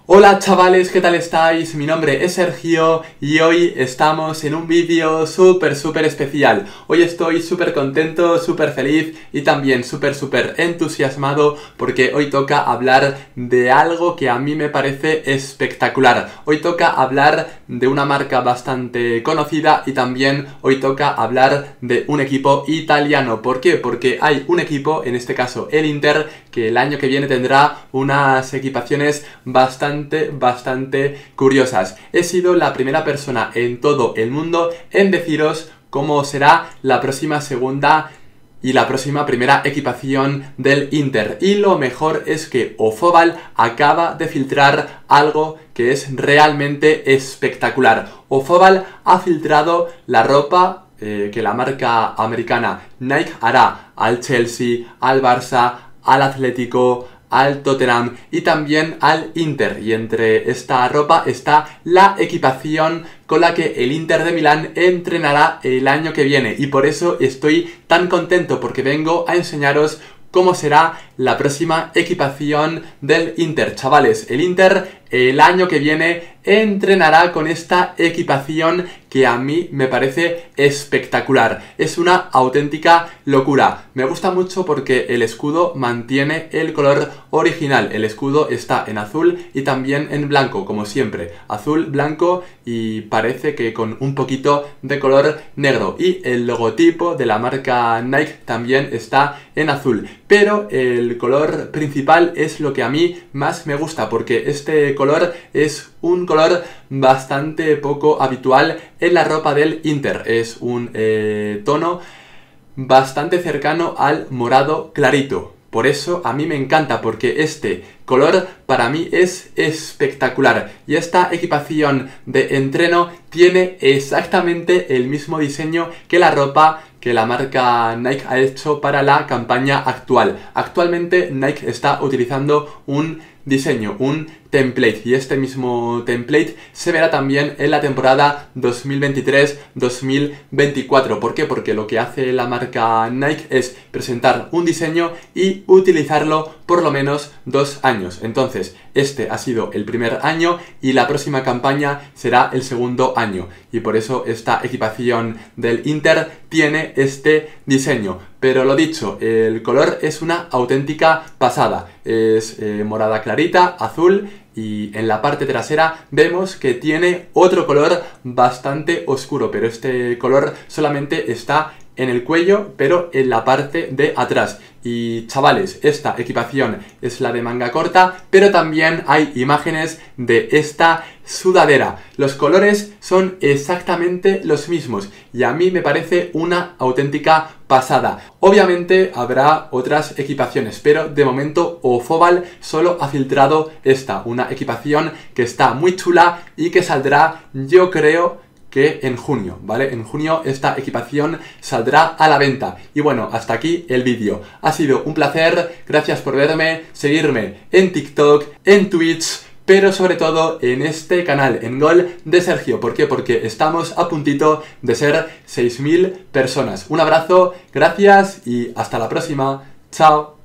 Hola chavales, ¿qué tal estáis? Mi nombre es Sergio y hoy estamos en un vídeo súper especial. Hoy estoy súper contento, súper feliz y también súper entusiasmado porque hoy toca hablar de algo que a mí me parece espectacular. Hoy toca hablar de una marca bastante conocida y también hoy toca hablar de un equipo italiano. ¿Por qué? Porque hay un equipo, en este caso el Inter, que el año que viene tendrá unas equipaciones bastante curiosas. He sido la primera persona en todo el mundo en deciros cómo será la próxima segunda y la próxima primera equipación del Inter. Y lo mejor es que Ofobal acaba de filtrar algo que es realmente espectacular. Ofobal ha filtrado la ropa que la marca americana Nike hará al Chelsea, al Barça, al Atlético, al Tottenham y también al Inter, y entre esta ropa está la equipación con la que el Inter de Milán entrenará el año que viene, y por eso estoy tan contento porque vengo a enseñaros cómo será la próxima equipación del Inter. Chavales, el Inter el año que viene entrenará con esta equipación que a mí me parece espectacular. Es una auténtica locura. Me gusta mucho porque el escudo mantiene el color original. El escudo está en azul y también en blanco, como siempre. Azul, blanco y parece que con un poquito de color negro. Y el logotipo de la marca Nike también está en azul. Pero el color principal es lo que a mí más me gusta, porque este color es un color bastante poco habitual en la ropa del Inter. Es un tono bastante cercano al morado clarito. Por eso a mí me encanta, porque este color para mí es espectacular. Y esta equipación de entreno tiene exactamente el mismo diseño que la ropa que la marca Nike ha hecho para la campaña actual. Actualmente Nike está utilizando un diseño, un template, y este mismo template se verá también en la temporada 2023-2024. ¿Por qué? Porque lo que hace la marca Nike es presentar un diseño y utilizarlo por lo menos 2 años. Entonces, este ha sido el primer año y la próxima campaña será el segundo año. Y por eso esta equipación del Inter tiene este diseño. Pero lo dicho, el color es una auténtica pasada. Es morada clarita, azul, y en la parte trasera vemos que tiene otro color bastante oscuro, pero este color solamente está en el cuello, pero en la parte de atrás. Y chavales, esta equipación es la de manga corta, pero también hay imágenes de esta sudadera. Los colores son exactamente los mismos y a mí me parece una auténtica pasada. Obviamente habrá otras equipaciones, pero de momento Ofobal solo ha filtrado esta, una equipación que está muy chula y que saldrá, yo creo, que en junio, ¿vale? En junio esta equipación saldrá a la venta. Y bueno, hasta aquí el vídeo. Ha sido un placer, gracias por verme, seguirme en TikTok, en Twitch, pero sobre todo en este canal, en Gol de Sergio. ¿Por qué? Porque estamos a puntito de ser 6000 personas. Un abrazo, gracias y hasta la próxima. Chao.